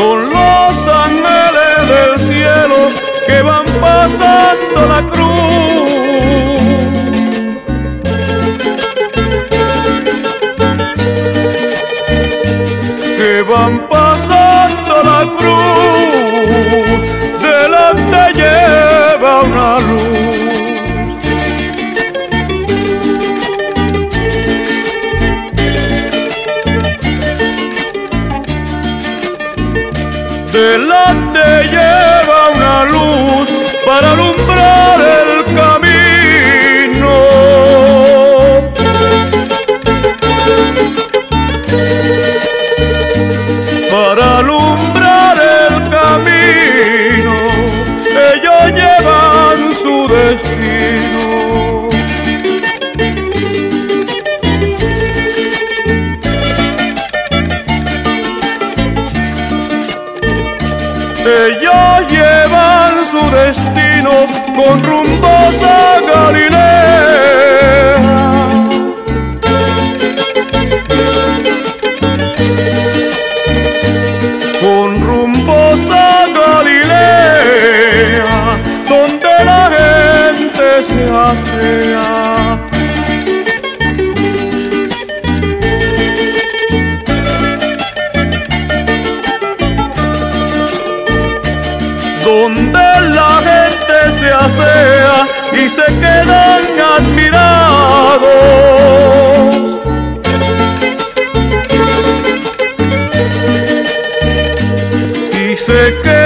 son los ángeles del cielo que van pasando la cruz. Que van pasando la cruz, delante lleva una luz. Delante lleva una luz para alumbrar el camino. Para alumbrar el camino, ellos llevan su destino. Ellos llevan su destino con rumbos a Galilea. Con rumbos a Galilea, donde la gente se asea. Donde la gente se asea y se quedan admirados. Y se quedan